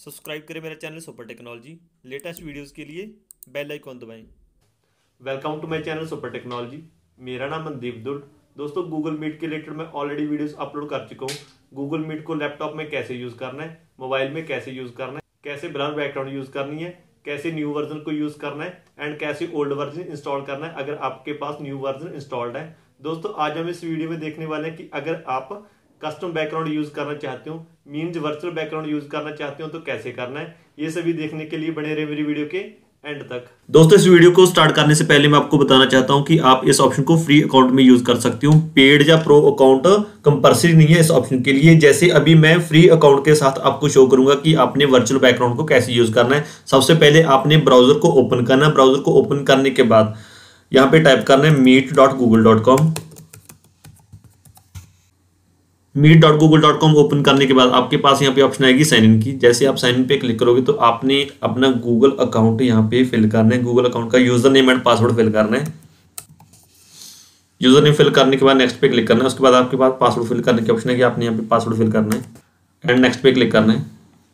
Subscribe करें मेरा channel super technology. Latest videos के लिए बेल आइकॉन दबाएं। Welcome to my channel super technology. मेरा नाम मनदीप दुल। दोस्तों, गूगल मीट के रिलेटेड मैं ऑलरेडी वीडियोस अपलोड कर चुका हूँ। गूगल मीट को लैपटॉप में कैसे यूज करना है, मोबाइल में कैसे यूज करना है, कैसे ब्लर बैकग्राउंड यूज करनी है, कैसे न्यू वर्जन को यूज करना है एंड कैसे ओल्ड वर्जन इंस्टॉल करना है अगर आपके पास न्यू वर्जन इंस्टॉल्ड है। दोस्तों, आज हम इस वीडियो में देखने वाले हैं कि अगर आप कस्टम बैकग्राउंड यूज करना चाहते हो, मीन्स वर्चुअल बैकग्राउंड यूज करना चाहते हो तो कैसे करना है। ये सभी देखने के लिए बने रहे मेरी वीडियो के एंड तक। दोस्तों, इस वीडियो को स्टार्ट करने से पहले मैं आपको बताना चाहता हूं कि आप इस ऑप्शन को फ्री अकाउंट में यूज कर सकते हो। पेड या प्रो अकाउंट कंपल्सरी नहीं है इस ऑप्शन के लिए। जैसे अभी मैं फ्री अकाउंट के साथ आपको शो करूंगा कि आपने वर्चुअल बैकग्राउंड को कैसे यूज करना है। सबसे पहले आपने ब्राउजर को ओपन करना है। ब्राउजर को ओपन करने के बाद यहाँ पे टाइप करना है meet.google.com। meet.google.com ओपन करने के बाद आपके पास यहाँ पे ऑप्शन आएगी साइन इन की। जैसे आप साइन इन पे क्लिक करोगे तो आपने अपना गूगल अकाउंट यहाँ पे फिल करना है। गूगल अकाउंट का user name and password fill करना है। यूजर नेम फिल करने के बाद नेक्स्ट पे क्लिक करना है। उसके बाद आपके पास पासवर्ड फिल करने के ऑप्शन है कि आपने यहाँ पे पासवर्ड फिल करना है एंड नेक्स्ट पे क्लिक करना है।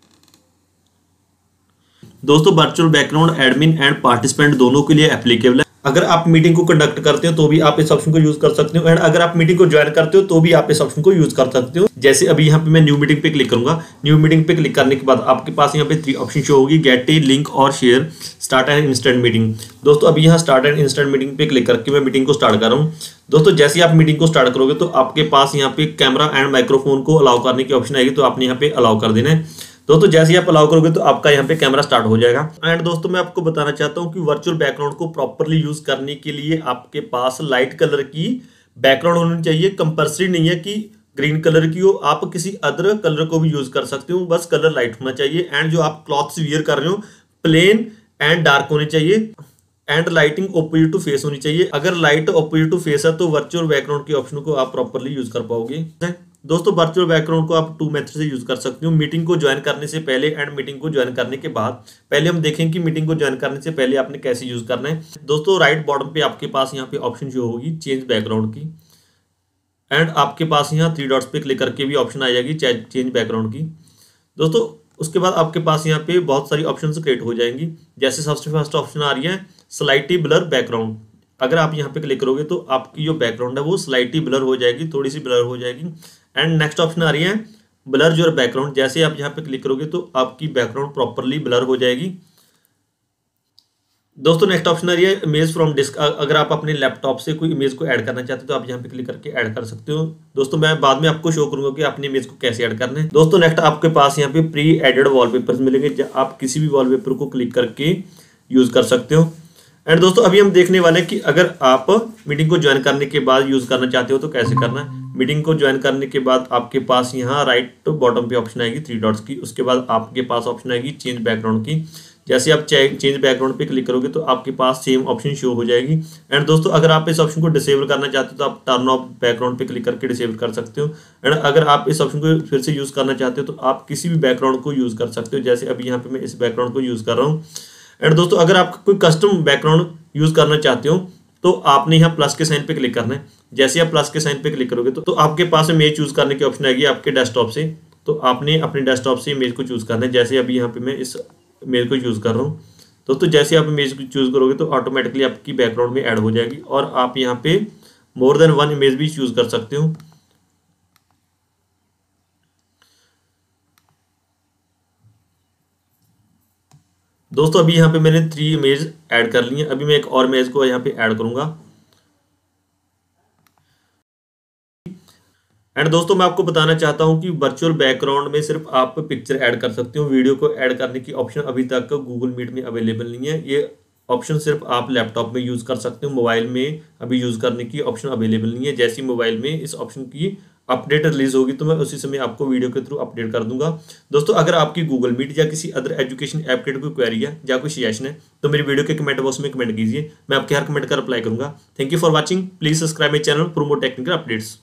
दोस्तों, virtual background admin and participant दोनों के लिए एप्लीकेबल है। अगर आप मीटिंग को कंडक्ट करते हो तो भी आप इस ऑप्शन को यूज कर सकते हो एंड अगर आप मीटिंग को ज्वाइन करते हो तो भी आप इस ऑप्शन को यूज कर सकते हो। जैसे अभी यहाँ पे मैं न्यू मीटिंग पे क्लिक करूंगा। न्यू मीटिंग पे क्लिक करने के बाद आपके पास यहाँ पे 3 ऑप्शन शो होगी, गेट ए लिंक और share, start and instant meeting. दोस्तों, अभी यहाँ स्टार्ट एंड इंस्टेंट मीटिंग पे क्लिक करके मैं मीटिंग को स्टार्ट कर रहा हूँ। दोस्तों, जैसे आप मीटिंग को स्टार्ट करोगे तो आपके पास यहाँ पे कैमरा एंड माइक्रोफोन को अलाउ करने की ऑप्शन आएगी, तो आपने यहाँ पे अलाउ कर देना है। दोस्तों, जैसे ही आप अलाउ करोगे तो आपका यहाँ पे कैमरा स्टार्ट हो जाएगा। एंड दोस्तों, मैं आपको बताना चाहता हूँ कि वर्चुअल बैकग्राउंड को प्रॉपर्ली यूज करने के लिए आपके पास लाइट कलर की बैकग्राउंड होनी चाहिए। कंपल्सरी नहीं है कि ग्रीन कलर की हो, आप किसी अदर कलर को भी यूज कर सकते हो, बस कलर लाइट होना चाहिए। एंड जो आप क्लॉथ्स वियर कर रहे हो प्लेन एंड डार्क होने चाहिए and lighting opposite to face होनी चाहिए। अगर लाइट ऑपोजिट टू फेस है तो वर्चुअल बैकग्राउंड के ऑप्शन को आप प्रॉपर्ली यूज कर पाओगे। दोस्तों, वर्चुअल बैकग्राउंड को आप 2 मेथड से यूज कर सकते हो, मीटिंग को ज्वाइन करने से पहले एंड मीटिंग को ज्वाइन करने के बाद। पहले हम देखें कि मीटिंग को ज्वाइन करने से पहले आपने कैसे यूज करना है। दोस्तों, राइट बॉटम पे आपके पास यहाँ पे ऑप्शन जो होगी चेंज बैकग्राउंड की एंड आपके पास यहाँ 3 डॉट्स पे क्लिक करके भी ऑप्शन आ जाएगी चेंज बैकग्राउंड की। दोस्तों, उसके बाद आपके पास यहाँ पे बहुत सारी ऑप्शन क्रिएट हो जाएंगी। जैसे सबसे फर्स्ट ऑप्शन आ रही है स्लाइटली ब्लर बैकग्राउंड। अगर आप यहाँ पे क्लिक करोगे तो आपकी जो बैकग्राउंड है वो स्लाइटली ब्लर हो जाएगी, थोड़ी सी ब्लर हो जाएगी। एंड नेक्स्ट ऑप्शन आ रही है ब्लर योर बैकग्राउंड। जैसे आप यहाँ पे क्लिक करोगे तो आपकी बैकग्राउंड प्रॉपर्ली ब्लर हो जाएगी। दोस्तों, नेक्स्ट ऑप्शन आ रही है इमेज फ्रॉम डिस्क। अगर आप अपने लैपटॉप से कोई इमेज को ऐड करना चाहते हो तो आप यहाँ पे क्लिक करके ऐड कर सकते हो। दोस्तों, मैं बाद में आपको शो करूंगा कि अपनी इमेज को कैसे ऐड करना है। दोस्तों, नेक्स्ट आपके पास यहाँ पे प्री एडेड वॉलपेपर्स मिलेंगे, आप किसी भी वॉलपेपर को क्लिक करके यूज कर सकते हो। एंड दोस्तों, अभी हम देखने वाले हैं कि अगर आप मीटिंग को ज्वाइन करने के बाद यूज करना चाहते हो तो कैसे करना है। मीटिंग को ज्वाइन करने के बाद आपके पास यहाँ राइट बॉटम पे ऑप्शन आएगी 3 डॉट्स की। उसके बाद आपके पास ऑप्शन आएगी चेंज बैकग्राउंड की। जैसे आप चेंज बैकग्राउंड पे क्लिक करोगे तो आपके पास सेम ऑप्शन शो हो जाएगी। एंड दोस्तों, अगर आप इस ऑप्शन को डिसेबल करना चाहते हो तो आप टर्न ऑफ बैकग्राउंड पे क्लिक करके डिसेबल कर सकते हो। एंड अगर आप इस ऑप्शन को फिर से यूज करना चाहते हो तो आप किसी भी बैकग्राउंड को यूज कर सकते हो। जैसे अभी यहाँ पे मैं इस बैकग्राउंड को यूज कर रहा हूँ। एंड दोस्तों, अगर आप कोई कस्टम बैकग्राउंड यूज करना चाहते हो तो आपने यहाँ प्लस के साइन पे क्लिक करना है। जैसे आप प्लस के साइन पे क्लिक करोगे तो आपके पास इमेज चूज करने की ऑप्शन आएगी आपके डेस्कटॉप से। तो आपने अपने डेस्कटॉप से इमेज को चूज करना है। जैसे अभी यहाँ पे मैं इस इमेज को यूज कर रहा हूँ। दोस्तों, जैसे आप इमेज को चूज करोगे तो ऑटोमेटिकली आपकी बैकग्राउंड में ऐड हो जाएगी और आप यहाँ पे मोर देन 1 इमेज भी चूज कर सकते हो। दोस्तों, अभी यहाँ पे मैंने 3 इमेज ऐड कर ली है। अभी मैं एक और इमेज को यहाँ पे ऐड करूंगा। एंड दोस्तों, मैं आपको बताना चाहता हूं कि वर्चुअल बैकग्राउंड में सिर्फ आप पिक्चर ऐड कर सकते हो, वीडियो को ऐड करने की ऑप्शन अभी तक गूगल मीट में अवेलेबल नहीं है। ये ऑप्शन सिर्फ आप लैपटॉप में यूज कर सकते हो, मोबाइल में अभी यूज करने की ऑप्शन अवेलेबल नहीं है। जैसी मोबाइल में इस ऑप्शन की अपडेट रिलीज होगी तो मैं उसी समय आपको वीडियो के थ्रू अपडेट कर दूंगा। दोस्तों, अगर आपकी गूगल मीट या किसी अदर एजुकेशन ऐप के कोई क्वेरी है या कोई सजेशन है तो मेरी वीडियो के कमेंट बॉक्स में कमेंट कीजिए, मैं आपके हर कमेंट का रिप्लाई करूंगा। Thank you for watching. Please subscribe my channel for more technical updates.